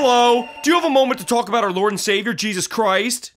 Hello? Do you have a moment to talk about our Lord and Savior, Jesus Christ?